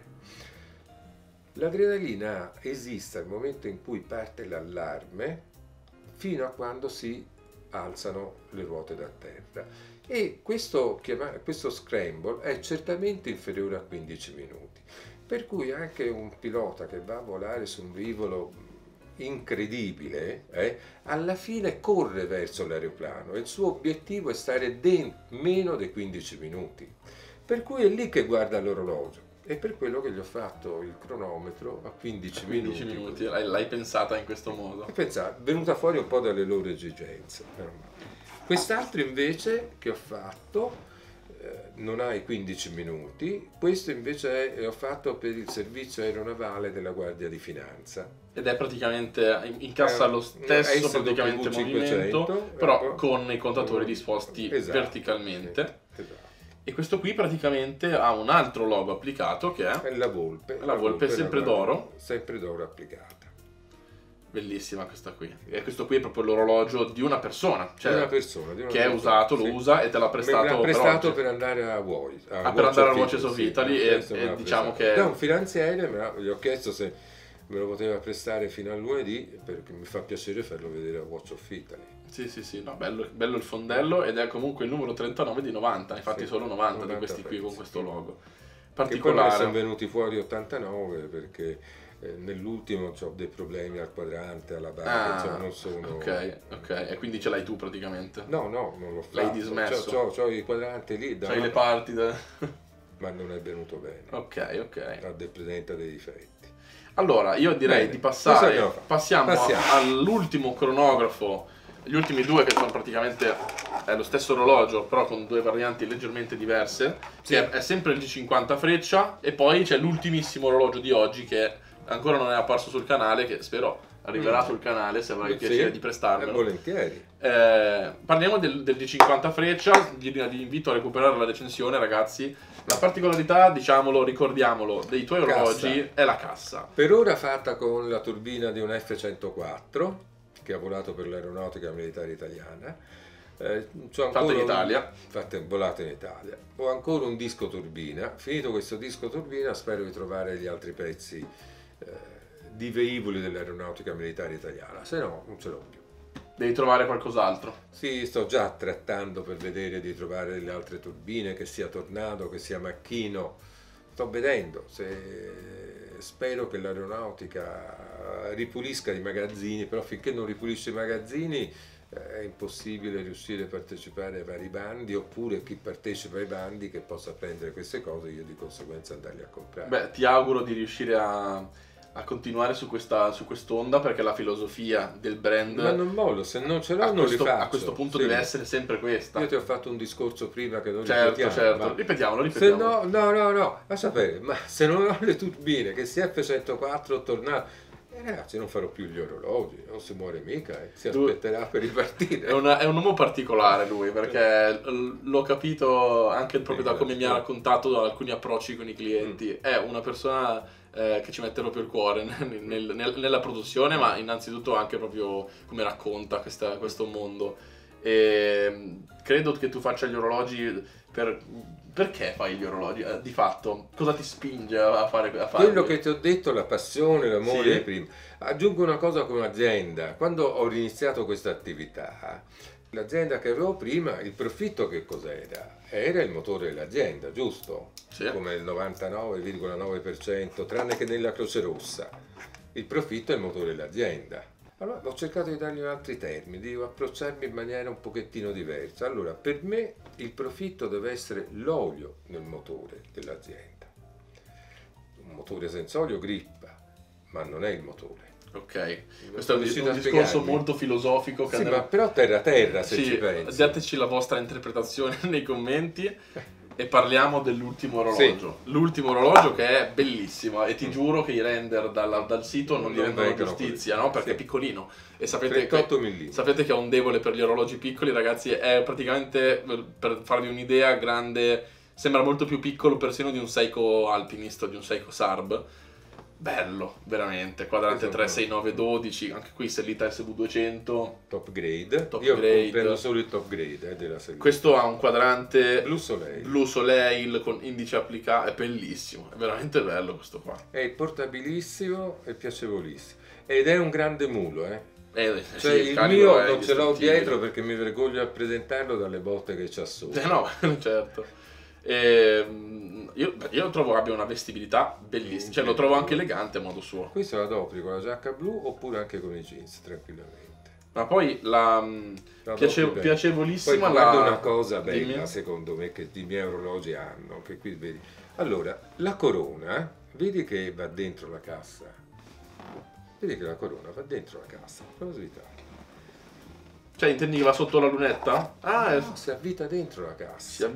Speaker 2: L'adrenalina esiste al momento in cui parte l'allarme fino a quando si alzano le ruote da terra e questo scramble è certamente inferiore a 15 minuti, per cui anche un pilota che va a volare su un rivolo incredibile, alla fine corre verso l'aeroplano e il suo obiettivo è stare meno dei 15 minuti, per cui è lì che guarda l'orologio. E per quello che gli ho fatto il cronometro a 15 minuti.
Speaker 1: L'hai pensata in questo modo?
Speaker 2: È venuta fuori un po' dalle loro esigenze. Quest'altro invece che ho fatto non ha i 15 minuti, questo invece ho fatto per il servizio aeronavale della Guardia di Finanza.
Speaker 1: Ed è praticamente, incassa lo stesso praticamente movimento, però con i contatori disposti verticalmente.
Speaker 2: Esatto.
Speaker 1: E questo qui praticamente ha un altro logo applicato che è
Speaker 2: la volpe.
Speaker 1: La volpe sempre d'oro.
Speaker 2: Sempre d'oro applicata.
Speaker 1: Bellissima questa qui. E questo qui è proprio l'orologio di una persona. Cioè
Speaker 2: di una persona
Speaker 1: che è usato, lo usa e te l'ha prestato.
Speaker 2: Me l'ha prestato per andare a Watches
Speaker 1: of Italy e diciamo che...
Speaker 2: Da un finanziere gli ho chiesto se me lo poteva prestare fino a lunedì perché mi fa piacere farlo vedere a Watch of Italy.
Speaker 1: Sì, no, bello il fondello ed è comunque il numero 39 di 90, infatti solo 90 di questi qui con questo logo. Particolare.
Speaker 2: Che poi sono venuti fuori 89 perché nell'ultimo ho dei problemi al quadrante, alla barra, non sono...
Speaker 1: Ok, e quindi ce l'hai tu praticamente?
Speaker 2: No, non l'ho fatto.
Speaker 1: L'hai dismesso?
Speaker 2: C'ho i quadranti lì.
Speaker 1: C'hai le parti
Speaker 2: ma non è venuto bene.
Speaker 1: Ok.
Speaker 2: Presenta dei difetti.
Speaker 1: Allora, io direi di passare, passiamo all'ultimo cronografo, gli ultimi due che sono praticamente lo stesso orologio, però con due varianti leggermente diverse, che è sempre il G50 Freccia, e poi c'è l'ultimissimo orologio di oggi che ancora non è apparso sul canale, che spero arriverà sul canale se avrai il piacere di prestarmelo.
Speaker 2: Volentieri.
Speaker 1: Parliamo del G50 Freccia, vi invito a recuperare la recensione, ragazzi. La particolarità, diciamolo, ricordiamolo, dei tuoi orologi è la cassa.
Speaker 2: Per ora fatta con la turbina di un F104 che ha volato per l'aeronautica militare italiana.
Speaker 1: Fatta in Italia.
Speaker 2: Volata in Italia. Ho ancora un disco turbina. Finito questo disco turbina spero di trovare gli altri pezzi di velivoli dell'aeronautica militare italiana, se no non ce l'ho più.
Speaker 1: Devi trovare qualcos'altro.
Speaker 2: Sì, sto già trattando per vedere di trovare delle altre turbine, che sia Tornado, che sia Macchino. Sto vedendo, spero che l'aeronautica ripulisca i magazzini, però finché non ripulisce i magazzini è impossibile riuscire a partecipare ai vari bandi, oppure chi partecipa ai bandi che possa prendere queste cose, io di conseguenza andarli a comprare.
Speaker 1: Beh, ti auguro di riuscire a a continuare su quest'onda, perché la filosofia del brand
Speaker 2: Ma non mollo, se non ce l'ho non li faccio.
Speaker 1: a questo punto
Speaker 2: Sì.
Speaker 1: deve essere sempre questa.
Speaker 2: Io ti ho fatto un discorso prima che non
Speaker 1: Certo,
Speaker 2: ripetiamo.
Speaker 1: certo,
Speaker 2: Ma
Speaker 1: ripetiamolo.
Speaker 2: se no, no, a sapere, ma se non ho le turbine, che se F104 ho tornato, ragazzi, non farò più gli orologi, non si muore mica, si aspetterà per ripartire.
Speaker 1: È un uomo particolare lui, perché l'ho capito anche proprio da come mi ha raccontato, da alcuni approcci con i clienti. È una persona che ci mette proprio il cuore nella produzione, ma innanzitutto anche proprio come racconta questo mondo. E credo che tu faccia gli orologi perché fai gli orologi? Di fatto, cosa ti spinge a fare?
Speaker 2: Quello che ti ho detto, la passione, l'amore
Speaker 1: Sì.
Speaker 2: prima. Aggiungo una cosa come azienda. Quando ho iniziato questa attività, l'azienda che avevo prima, il profitto che cos'era? Era il motore dell'azienda, giusto?
Speaker 1: Sì.
Speaker 2: Come il 99,9%, tranne che nella Croce Rossa. Il profitto è il motore dell'azienda. Allora ho cercato di dargli altri termini, di approcciarmi in maniera un pochettino diversa. Allora, per me il profitto deve essere l'olio nel motore dell'azienda. Un motore senza olio grippa, ma non è il motore.
Speaker 1: Ok, questo è un discorso
Speaker 2: spiegarmi?
Speaker 1: molto filosofico.
Speaker 2: Sì, ma però terra se ci pensi.
Speaker 1: Dateci la vostra interpretazione nei commenti e parliamo dell'ultimo orologio. Sì. L'ultimo orologio che è bellissimo e ti giuro che i render dal sito non gli rendono giustizia, no? Perché è piccolino. E sapete che ho un debole per gli orologi piccoli, ragazzi. È praticamente, per farvi un'idea, grande, sembra molto più piccolo persino di un Seiko Alpinist o di un Seiko Sarb. Bello, veramente, quadrante 36912, anche qui Sellita SV200
Speaker 2: top grade.
Speaker 1: Io
Speaker 2: prendo solo il top grade della Sellita.
Speaker 1: Questo ha un quadrante
Speaker 2: Blue
Speaker 1: Soleil con indice applicato, è bellissimo, è veramente bello questo qua.
Speaker 2: È portabilissimo e piacevolissimo ed è un grande mulo, cioè
Speaker 1: sì,
Speaker 2: il mio non ce l'ho dietro perché mi vergogno a presentarlo dalle botte che c'ha sopra.
Speaker 1: No, certo. Io trovo abbia una vestibilità bellissima, cioè lo trovo anche elegante a modo suo.
Speaker 2: Questo la dopri con la giacca blu oppure anche con i jeans, tranquillamente.
Speaker 1: Ma poi piacevolissima.
Speaker 2: Poi guarda una cosa bella, secondo me, che i miei orologi hanno, che qui vedi. Allora, la corona, vedi che va dentro la cassa. Vedi che la corona va dentro la cassa, prova a svitare.
Speaker 1: Cioè intendi che va sotto la lunetta?
Speaker 2: No, si avvita dentro la cassa.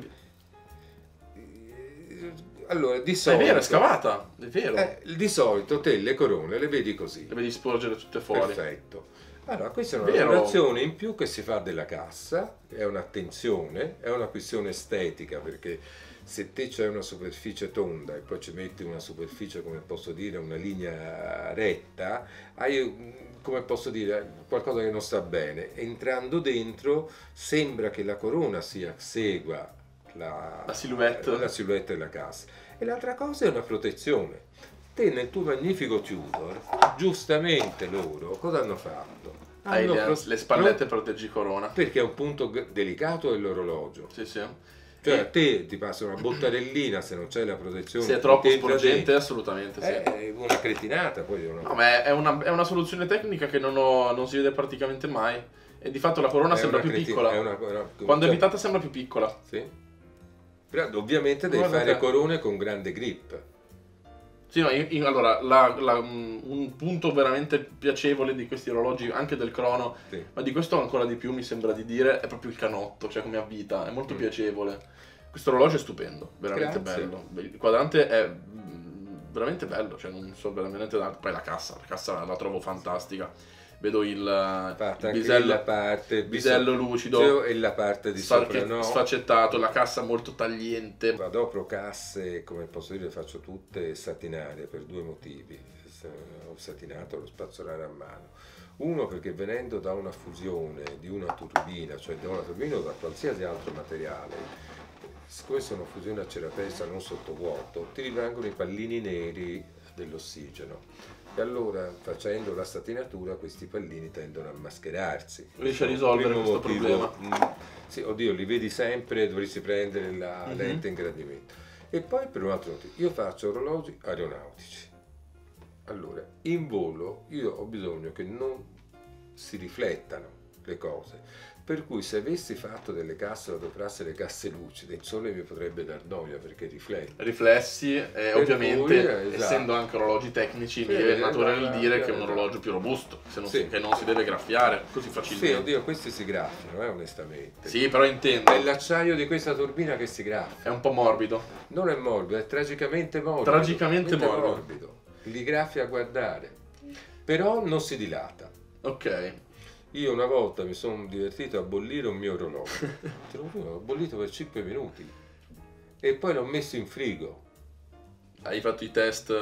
Speaker 2: Allora, di solito...
Speaker 1: È vero, è scavata, è vero.
Speaker 2: Di solito te le corone le vedi così.
Speaker 1: Le vedi sporgere tutte fuori.
Speaker 2: Perfetto. Allora, questa è una lavorazione in più che si fa della cassa, è un'attenzione, è una questione estetica, perché se te c'è una superficie tonda e poi ci metti una superficie, come posso dire, una linea retta, hai, come posso dire, qualcosa che non sta bene. Entrando dentro sembra che la corona segua la silhouette della cassa. E l'altra cosa è una protezione. Te nel tuo magnifico Tudor, giustamente loro cosa hanno fatto?
Speaker 1: Le spallette proteggi corona.
Speaker 2: Perché è un punto delicato dell'orologio.
Speaker 1: Sì, sì.
Speaker 2: Cioè a te ti passa una bottarellina se non c'è la protezione.
Speaker 1: Se è troppo sporgente, assolutamente sì.
Speaker 2: È una cretinata poi.
Speaker 1: No, ma è una soluzione tecnica che non si vede praticamente mai. E di fatto la corona sembra più piccola. Quando è evitata sembra più piccola.
Speaker 2: Sì. Però ovviamente devi fare corone con grande grip.
Speaker 1: Sì, no, allora, un punto veramente piacevole di questi orologi, anche del crono, sì, ma di questo ancora di più mi sembra di dire, è proprio il canotto, cioè come avvita, è molto piacevole. Questo orologio è stupendo, veramente bello. Il quadrante è veramente bello, cioè non so veramente... Poi la cassa la trovo fantastica. Vedo il bisello lucido
Speaker 2: e la parte di sopra
Speaker 1: sfaccettato, la cassa molto tagliente.
Speaker 2: Adopro casse, come posso dire, faccio tutte satinarie per due motivi. Ho satinato lo spazzolare a mano. Uno, perché venendo da una fusione di una turbina, cioè da una turbina o da qualsiasi altro materiale, siccome sono fusione a cerapesta non sottovuoto, ti rimangono i pallini neri dell'ossigeno. E allora, facendo la satinatura, questi pallini tendono a mascherarsi.
Speaker 1: Riesci a risolvere questo problema?
Speaker 2: Sì, oddio, li vedi sempre, dovresti prendere la lente ingrandimento. E poi per un altro motivo, io faccio orologi aeronautici. Allora, in volo io ho bisogno che non si riflettano, le cose. Per cui se avessi fatto delle casse adoprasse le casse lucide, il sole mi potrebbe dar noia perché riflette.
Speaker 1: Riflessi, ovviamente,
Speaker 2: cui, esatto.
Speaker 1: essendo anche orologi tecnici,
Speaker 2: Sì,
Speaker 1: mi viene naturale
Speaker 2: esatto,
Speaker 1: dire che è un
Speaker 2: esatto.
Speaker 1: orologio più robusto, se non
Speaker 2: Sì.
Speaker 1: che non si deve graffiare così
Speaker 2: Sì,
Speaker 1: facilmente.
Speaker 2: oddio, questi si graffiano, onestamente.
Speaker 1: Sì, però intendo,
Speaker 2: È l'acciaio di questa turbina che si graffia.
Speaker 1: è un po' morbido.
Speaker 2: Non è morbido, è tragicamente morbido.
Speaker 1: Tragicamente
Speaker 2: Veramente
Speaker 1: morbido.
Speaker 2: Li graffia a guardare. Però non si dilata.
Speaker 1: Ok.
Speaker 2: Io una volta mi sono divertito a bollire un mio orologio. Te lo giuro, l'ho bollito per 5 minuti. E poi l'ho messo in frigo.
Speaker 1: Hai fatto i test,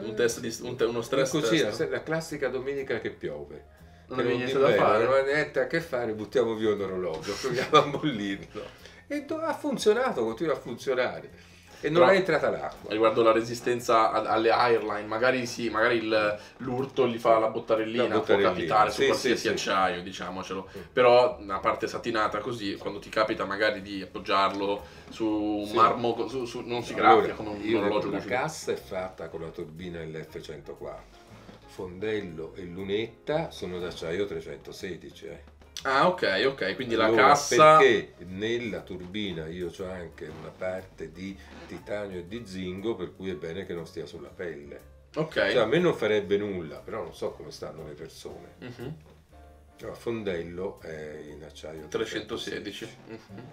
Speaker 1: uno stress
Speaker 2: Così,
Speaker 1: test?
Speaker 2: la classica domenica che piove.
Speaker 1: Non
Speaker 2: Che
Speaker 1: avevi niente da
Speaker 2: d'inverno,
Speaker 1: fare?
Speaker 2: Non ha niente a che fare, buttiamo via un orologio, proviamo a bollirlo. E ha funzionato, continua a funzionare. E non
Speaker 1: Però-
Speaker 2: è entrata l'acqua.
Speaker 1: Riguardo la resistenza alle airline, magari sì, magari l'urto gli fa la bottarellina,
Speaker 2: La
Speaker 1: può
Speaker 2: bottarellina,
Speaker 1: capitare su
Speaker 2: sì,
Speaker 1: qualsiasi
Speaker 2: sì, sì.
Speaker 1: acciaio, diciamocelo. Però una parte satinata così, quando ti capita magari di appoggiarlo su un
Speaker 2: Sì.
Speaker 1: marmo, non si graffia
Speaker 2: Allora,
Speaker 1: come un
Speaker 2: io
Speaker 1: orologio
Speaker 2: la
Speaker 1: lucido.
Speaker 2: cassa è fatta con la turbina LF104. Fondello e lunetta sono d'acciaio 316.
Speaker 1: Ah, ok, quindi la
Speaker 2: Allora,
Speaker 1: cassa...
Speaker 2: perché nella turbina io ho anche una parte di titanio e di zinco, per cui è bene che non stia sulla pelle.
Speaker 1: Ok.
Speaker 2: Cioè, a me non farebbe nulla, però non so come stanno le persone.
Speaker 1: Mhm.
Speaker 2: Allora, fondello è in acciaio
Speaker 1: 316. Mhm.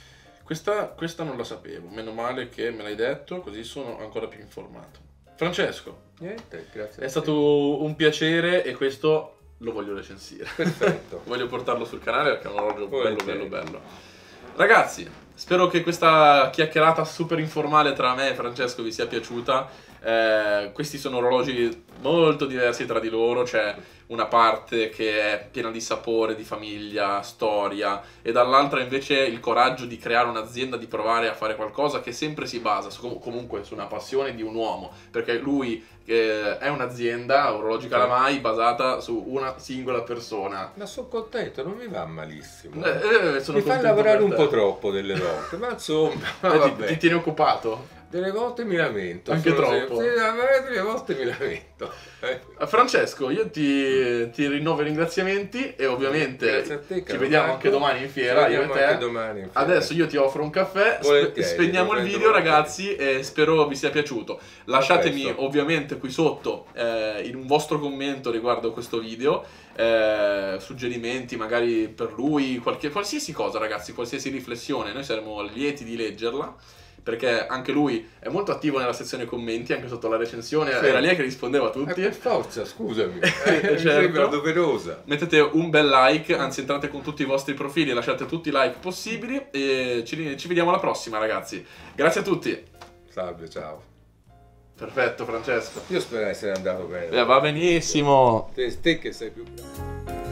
Speaker 1: Questa non la sapevo, meno male che me l'hai detto, così sono ancora più informato. Francesco,
Speaker 2: Niente, grazie.
Speaker 1: è
Speaker 2: a te.
Speaker 1: stato un piacere e questo lo voglio recensire.
Speaker 2: Perfetto.
Speaker 1: Voglio portarlo sul canale perché è un orologio bello,
Speaker 2: Volentieri.
Speaker 1: bello. Ragazzi, spero che questa chiacchierata super informale tra me e Francesco vi sia piaciuta. Questi sono orologi molto diversi tra di loro, c'è una parte che è piena di sapore, di famiglia, storia, e dall'altra invece il coraggio di creare un'azienda, di provare a fare qualcosa che sempre si basa comunque su una passione di un uomo, perché lui è un'azienda, Orologi Calamai, basata su una singola persona.
Speaker 2: Ma sono contento, non mi va malissimo.
Speaker 1: Sono
Speaker 2: Mi fa
Speaker 1: contento
Speaker 2: lavorare
Speaker 1: per
Speaker 2: un
Speaker 1: te.
Speaker 2: po' troppo delle volte, ma insomma,
Speaker 1: Ti
Speaker 2: vabbè.
Speaker 1: tieni occupato?
Speaker 2: Delle volte mi lamento.
Speaker 1: Anche
Speaker 2: sono
Speaker 1: troppo?
Speaker 2: Sì, delle volte mi lamento.
Speaker 1: Francesco, io ti rinnovo i ringraziamenti e ovviamente
Speaker 2: Grazie a te,
Speaker 1: ci
Speaker 2: caro
Speaker 1: vediamo
Speaker 2: Marco.
Speaker 1: anche domani in
Speaker 2: Ci
Speaker 1: fiera, io e
Speaker 2: vediamo
Speaker 1: te.
Speaker 2: anche domani in fiera.
Speaker 1: Adesso io ti offro un caffè,
Speaker 2: Volentieri,
Speaker 1: spegniamo
Speaker 2: lo
Speaker 1: il
Speaker 2: prendo
Speaker 1: video
Speaker 2: volentieri.
Speaker 1: ragazzi e spero vi sia piaciuto. Lasciatemi
Speaker 2: presto.
Speaker 1: ovviamente qui sotto in un vostro commento riguardo questo video, suggerimenti magari per lui, qualsiasi cosa ragazzi, qualsiasi riflessione, noi saremo lieti di leggerla. Perché anche lui è molto attivo nella sezione commenti, anche sotto la recensione,
Speaker 2: Sì.
Speaker 1: era lei che rispondeva a tutti.
Speaker 2: Per forza, scusami. Mi
Speaker 1: Certo.
Speaker 2: sembra doverosa.
Speaker 1: Mettete un bel like, anzi entrate con tutti i vostri profili e lasciate tutti i like possibili e ci vediamo alla prossima ragazzi. Grazie a tutti.
Speaker 2: Salve, ciao.
Speaker 1: Perfetto Francesco.
Speaker 2: Io spero di essere andato bene.
Speaker 1: Va benissimo.
Speaker 2: Te che sei più bravo.